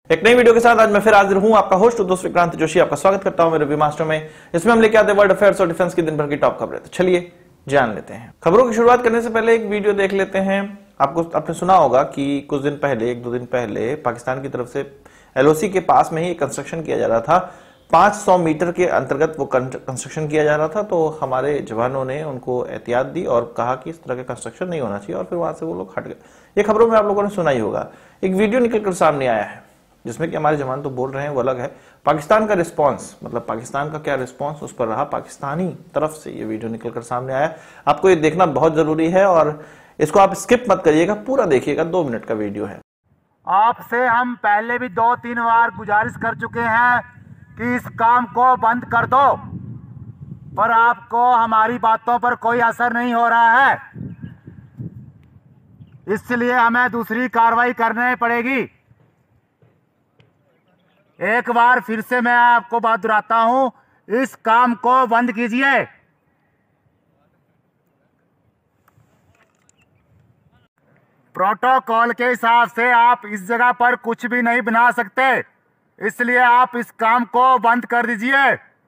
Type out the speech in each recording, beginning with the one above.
एक नई वीडियो के साथ आज मैं फिर हाजिर हूं, आपका होस्ट दोस्त विक्रांत जोशी। आपका स्वागत करता हूं मेरे रिव्यू मास्टर में। इसमें हम लेके आते हैं वर्ल्ड अफेयर्स और डिफेंस की दिन भर की टॉप खबरें। तो चलिए जान लेते हैं। खबरों की शुरुआत करने से पहले एक वीडियो देख लेते हैं। आपने सुना होगा कि कुछ दिन पहले, एक दो दिन पहले, पाकिस्तान की तरफ से एलओसी के पास में ही कंस्ट्रक्शन किया जा रहा था। 500 मीटर के अंतर्गत वो कंस्ट्रक्शन किया जा रहा था। तो हमारे जवानों ने उनको एहतियात दी और कहा कि इस तरह का कंस्ट्रक्शन नहीं होना चाहिए, और फिर वहां से वो लोग हट गए। ये खबरों में आप लोगों ने सुना ही होगा। एक वीडियो निकलकर सामने आया है जिसमें कि हमारे जवान तो बोल रहे हैं, वो अलग है। पाकिस्तान का रिस्पांस, मतलब पाकिस्तान का क्या रिस्पांस उस पर रहा, पाकिस्तानी तरफ से ये वीडियो निकलकर सामने आया। आपको ये देखना बहुत जरूरी है और इसको आप स्किप मत करिएगा, पूरा देखिएगा। 2 मिनट का वीडियो है। आपसे हम पहले भी 2-3 बार गुजारिश कर चुके हैं कि इस काम को बंद कर दो, पर आपको हमारी बातों पर कोई असर नहीं हो रहा है। इसलिए हमें दूसरी कार्रवाई करनी पड़ेगी। एक बार फिर से मैं आपको बात दोहराता हूं, इस काम को बंद कीजिए। प्रोटोकॉल के हिसाब से आप इस जगह पर कुछ भी नहीं बना सकते, इसलिए आप इस काम को बंद कर दीजिए।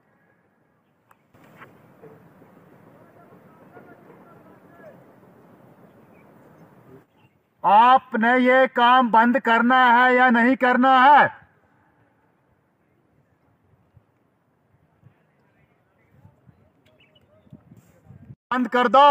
आपने ये काम बंद करना है या नहीं करना है? बंद कर दो।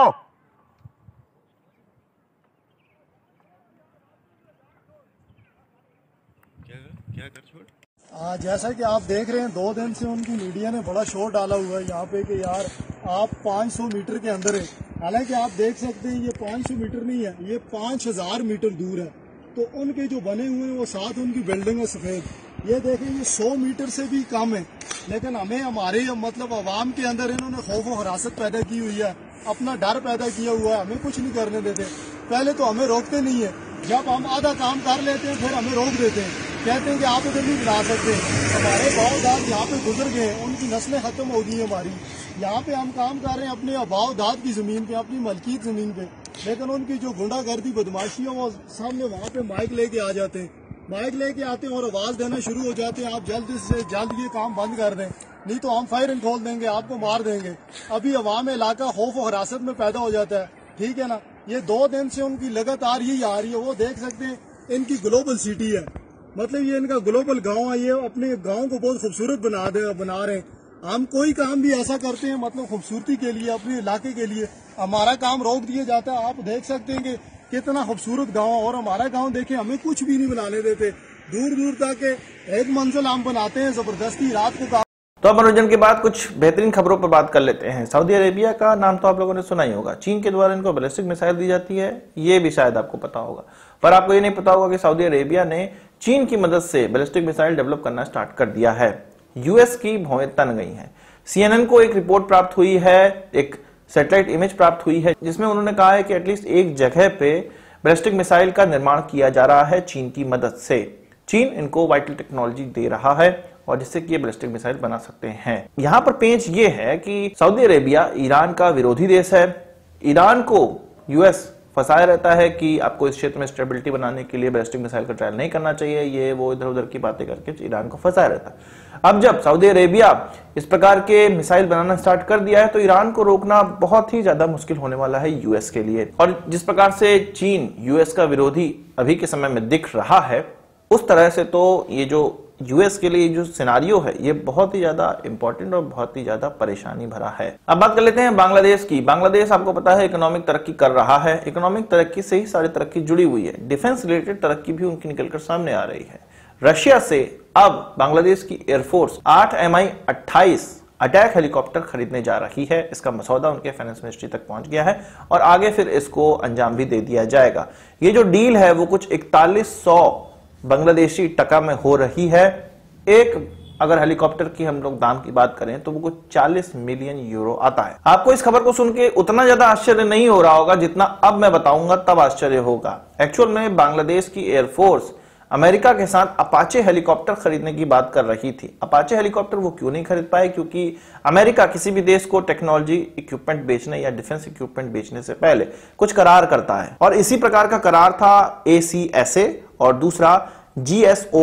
क्या कर छोड़? जैसा कि आप देख रहे हैं, 2 दिन से उनकी मीडिया ने बड़ा शोर डाला हुआ है यहाँ पे कि यार आप 500 मीटर के अंदर है। हालांकि आप देख सकते हैं ये 500 मीटर नहीं है, ये 5000 मीटर दूर है। तो उनके जो बने हुए हैं वो साथ उनकी बिल्डिंग है सफेद, ये देखें ये 100 मीटर से भी कम है। लेकिन हमें हमारे मतलब अवाम के अंदर इन्होंने खौफ और हरासत पैदा की हुई है, अपना डर पैदा किया हुआ है, हमें कुछ नहीं करने देते। पहले तो हमें रोकते नहीं है, जब हम आधा काम कर लेते हैं फिर हमें रोक देते हैं, कहते हैं कि आप इधर नहीं बना सकते। हमारे बाव दाद यहाँ पे गुजर गए, उनकी नस्लें खत्म हो गई हमारी। यहाँ पे हम काम कर रहे हैं अपने बाव दाद की जमीन पे, अपनी मलकीत जमीन पे, लेकिन उनकी जो गुंडागर्दी बदमाशी है वो सामने वहाँ पे माइक लेके आ जाते हैं, माइक लेके आते हैं और आवाज देना शुरू हो जाते हैं, आप जल्द से जल्द ये काम बंद कर दें, नहीं तो हम फायरिंग खोल देंगे, आपको मार देंगे। अभी अवाम इलाका खौफ और हिरासत में पैदा हो जाता है, ठीक है ना। ये 2 दिन से उनकी लगातार यही आ रही है। वो देख सकते हैं इनकी ग्लोबल सिटी है, मतलब ये इनका ग्लोबल गांव है। ये अपने गांव को बहुत खूबसूरत बना रहे हैं। हम कोई काम भी ऐसा करते हैं मतलब खूबसूरती के लिए, अपने इलाके के लिए, हमारा काम रोक दिया जाता है। आप देख सकते हैं कि कितना खूबसूरत गांव है, और हमारा गांव देखें हमें कुछ भी नहीं बनाने देते। दूर दूर तक एक मंजिल हम बनाते हैं जबरदस्ती रात को। तो अब मनोरंजन के बाद कुछ बेहतरीन खबरों पर बात कर लेते हैं। सऊदी अरेबिया का नाम तो आप लोगों ने सुना ही होगा। चीन के द्वारा इनको बैलिस्टिक मिसाइल दी जाती है, ये भी शायद आपको पता होगा। पर आपको ये नहीं पता होगा कि सऊदी अरेबिया ने चीन की मदद से बैलिस्टिक मिसाइल डेवलप करना स्टार्ट कर दिया है। यूएस की भौएं तन गई हैं। CNN को एक रिपोर्ट प्राप्त हुई है, एक सैटेलाइट इमेज प्राप्त हुई है, जिसमें उन्होंने कहा है कि एटलीस्ट एक जगह पे बैलिस्टिक मिसाइल का निर्माण किया जा रहा है चीन की मदद से। चीन इनको वाइटल टेक्नोलॉजी दे रहा है और जिससे कि ये बैलिस्टिक मिसाइल बना सकते हैं। यहां पर पेंच ये है कि सऊदी अरेबिया ईरान का विरोधी देश है। ईरान को यूएस फंसाया रहता है कि आपको इस क्षेत्र में स्टेबिलिटी बनाने के लिए बैलिस्टिक मिसाइल का ट्रायल नहीं करना चाहिए, ये वो इधर उधर की बातें करके ईरान को फंसाया रहता है। अब जब सऊदी अरेबिया इस प्रकार के मिसाइल बनाना स्टार्ट कर दिया है तो ईरान को रोकना बहुत ही ज्यादा मुश्किल होने वाला है यूएस के लिए। और जिस प्रकार से चीन यूएस का विरोधी अभी के समय में दिख रहा है, उस तरह से तो ये जो यूएस के लिए जो सिनारियो है ये बहुत ही ज्यादा इंपॉर्टेंट और बहुत ही ज्यादा परेशानी भरा है। अब बात कर लेते हैं बांग्लादेश की। बांग्लादेश आपको पता है इकोनॉमिक तरक्की कर रहा है। इकोनॉमिक तरक्की से ही सारी तरक्की जुड़ी हुई है। डिफेंस रिलेटेड तरक्की भी उनकी निकलकर सामने आ रही है। रशिया से अब बांग्लादेश की एयरफोर्स 8 Mi-28 अटैक हेलीकॉप्टर खरीदने जा रही है। इसका मसौदा उनके फाइनेंस मिनिस्ट्री तक पहुंच गया है और आगे फिर इसको अंजाम भी दे दिया जाएगा। ये जो डील है वो कुछ 4100 बांग्लादेशी टका में हो रही है। एक अगर हेलीकॉप्टर की हम लोग दाम की बात करें तो वो कुछ 40 मिलियन यूरो आता है। आपको इस खबर को सुन के उतना ज्यादा आश्चर्य नहीं हो रहा होगा जितना अब मैं बताऊंगा तब आश्चर्य होगा। एक्चुअल में बांग्लादेश की एयरफोर्स अमेरिका के साथ अपाचे हेलीकॉप्टर खरीदने की बात कर रही थी। अपाचे हेलीकॉप्टर वो क्यों नहीं खरीद पाए? क्योंकि अमेरिका किसी भी देश को टेक्नोलॉजी इक्विपमेंट बेचने या डिफेंस इक्विपमेंट बेचने से पहले कुछ करार करता है, और इसी प्रकार का करार था ACSA और दूसरा GSOMA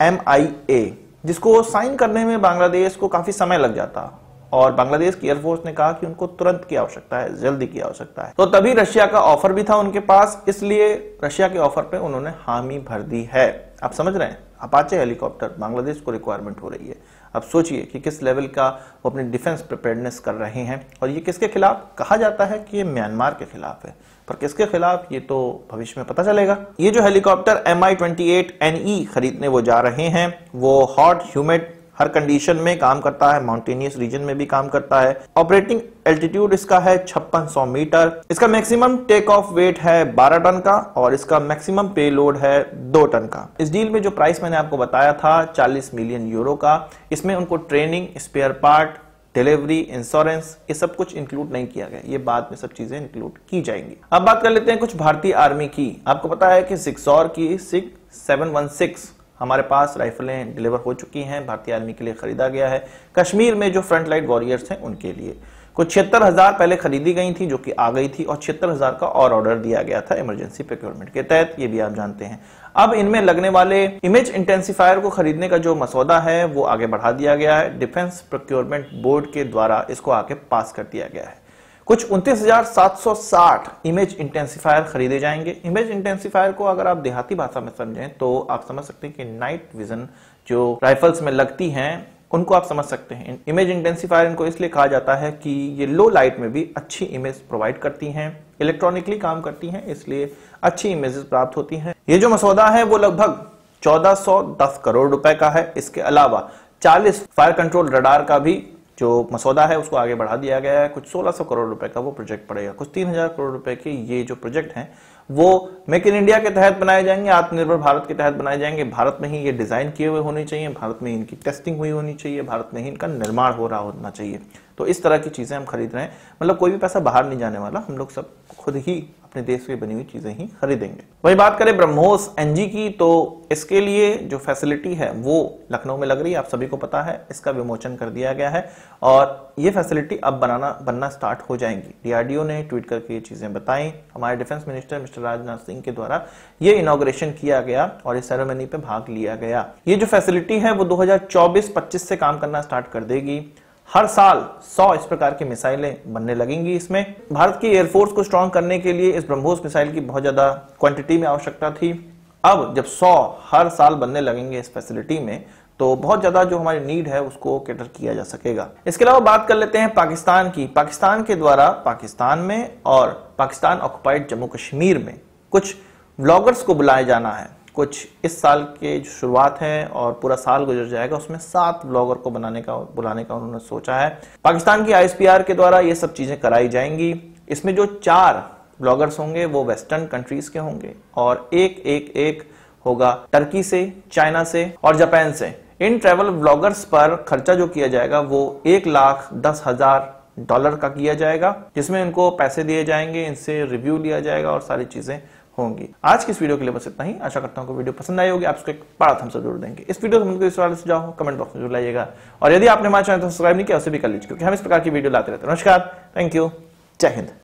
MIA, जिसको साइन करने में बांग्लादेश को काफी समय लग जाता और बांग्लादेश की एयरफोर्स ने कहा कि उनको तुरंत की आवश्यकता है, जल्दी की आवश्यकता है। तो तभी रशिया का ऑफर भी था उनके पास, इसलिए रशिया के ऑफर पे उन्होंने हामी भर दी है। आप समझ रहे हैं, अपाचे हेलीकॉप्टर बांग्लादेश को रिक्वायरमेंट हो रही है। अब सोचिए कि किस लेवल का वो अपनी डिफेंस प्रिपेयर्डनेस कर रहे हैं। और ये किसके खिलाफ? कहा जाता है कि ये म्यांमार के खिलाफ है, पर किसके खिलाफ ये तो भविष्य में पता चलेगा। ये जो हेलीकॉप्टर Mi-28NE खरीदने वो जा रहे हैं, वो हॉट ह्यूमिड हर कंडीशन में काम करता है, माउंटेनियस रीजन में भी काम करता है। ऑपरेटिंग एल्टीट्यूड इसका है 5600 मीटर। इसका मैक्सिमम टेक ऑफ वेट है 12 टन का और इसका मैक्सिमम पे लोड है 2 टन का। इस डील में जो प्राइस मैंने आपको बताया था 40 मिलियन यूरो का, इसमें उनको training, spare part, delivery, insurance, ये सब कुछ इंक्लूड नहीं किया गया। ये बाद में सब चीजें इंक्लूड की जाएंगी। अब बात कर लेते हैं कुछ भारतीय आर्मी की। आपको पता है कि सिक्सॉर की SIG 716 हमारे पास राइफलें डिलीवर हो चुकी हैं, भारतीय आर्मी के लिए खरीदा गया है। कश्मीर में जो फ्रंट लाइन वॉरियर्स हैं उनके लिए कुछ 76,000 पहले खरीदी गई थी, जो कि आ गई थी, और 76,000 का और ऑर्डर दिया गया था इमरजेंसी प्रोक्योरमेंट के तहत, ये भी आप जानते हैं। अब इनमें लगने वाले इमेज इंटेंसिफायर को खरीदने का जो मसौदा है वो आगे बढ़ा दिया गया है। डिफेंस प्रोक्योरमेंट बोर्ड के द्वारा इसको आगे पास कर दिया गया है। कुछ 29,760 इमेज इंटेंसिफायर खरीदे जाएंगे। इमेज इंटेंसिफायर को अगर आप देहाती भाषा में समझें तो आप समझ सकते हैं कि नाइट विजन जो राइफल्स में लगती हैं उनको आप समझ सकते हैं। इमेज इंटेंसिफायर इनको इसलिए कहा जाता है कि ये लो लाइट में भी अच्छी इमेज प्रोवाइड करती हैं, इलेक्ट्रॉनिकली काम करती हैं, इसलिए अच्छी इमेजेस प्राप्त होती हैं। ये जो मसौदा है वो लगभग 1410 करोड़ रुपए का है। इसके अलावा 40 फायर कंट्रोल रडार का भी जो मसौदा है उसको आगे बढ़ा दिया गया है। कुछ 1600 करोड़ रुपए का वो प्रोजेक्ट पड़ेगा। कुछ 3000 करोड़ रुपए के ये जो प्रोजेक्ट हैं वो मेक इन इंडिया के तहत बनाए जाएंगे, आत्मनिर्भर भारत के तहत बनाए जाएंगे। भारत में ही ये डिजाइन किए हुए होने चाहिए, भारत में इनकी टेस्टिंग हुई होनी चाहिए, भारत में ही इनका निर्माण हो रहा होना चाहिए। तो इस तरह की चीजें हम खरीद रहे हैं, मतलब कोई भी पैसा बाहर नहीं जाने वाला, हम लोग सब खुद ही अपने देश में बनी हुई चीजें ही खरीदेंगे। वही बात करें ब्रह्मोस NG की, तो इसके लिए जो फैसिलिटी है वो लखनऊ में लग रही है, आप सभी को पता है। इसका विमोचन कर दिया गया है और ये फैसिलिटी अब बनना स्टार्ट हो जाएंगी। DRDO ने ट्वीट करके ये चीजें बताई। हमारे defence minister mister Rajnath Singh के द्वारा ये इनॉग्रेशन किया गया और इस सेरेमनी पे भाग लिया गया। ये जो फैसिलिटी है वो 2024-25 से काम करना स्टार्ट कर देगी। हर साल 100 इस प्रकार की मिसाइलें बनने लगेंगी। इसमें भारत की एयरफोर्स को स्ट्रॉन्ग करने के लिए इस ब्रह्मोस मिसाइल की बहुत ज्यादा क्वांटिटी में आवश्यकता थी। अब जब 100 हर साल बनने लगेंगे इस फैसिलिटी में, तो बहुत ज्यादा जो हमारी नीड है उसको कैटर किया जा सकेगा। इसके अलावा बात कर लेते हैं पाकिस्तान की। पाकिस्तान के द्वारा पाकिस्तान में और पाकिस्तान ऑक्युपाइड जम्मू कश्मीर में कुछ व्लॉगर्स को बुलाया जाना है। कुछ इस साल के जो शुरुआत है और पूरा साल गुजर जाएगा, उसमें 7 ब्लॉगर को बुलाने का उन्होंने सोचा है। पाकिस्तान की ISPR के द्वारा ये सब चीजें कराई जाएंगी। इसमें जो 4 ब्लॉगर्स होंगे वो वेस्टर्न कंट्रीज के होंगे और एक होगा टर्की से, चाइना से और जापान से। इन ट्रैवल ब्लॉगर्स पर खर्चा जो किया जाएगा वो $1,10,000 का किया जाएगा, जिसमें इनको पैसे दिए जाएंगे, इनसे रिव्यू लिया जाएगा और सारी चीजें होंगी। आज की इस वीडियो के लिए बस इतना ही। आशा करता हूं कि वीडियो पसंद आई होगी। आप उसको एक बड़ा थम्स अप जरूर देंगे। इस वीडियो को इस सवाल से जाओ कमेंट बॉक्स में जरूर लाइएगा और यदि आपने हमारे चैनल को सब्सक्राइब नहीं किया उसे भी कर लीजिए, क्योंकि हम इस प्रकार की वीडियो लाते रहते हैं। नमस्कार, थैंक यू, जय हिंद।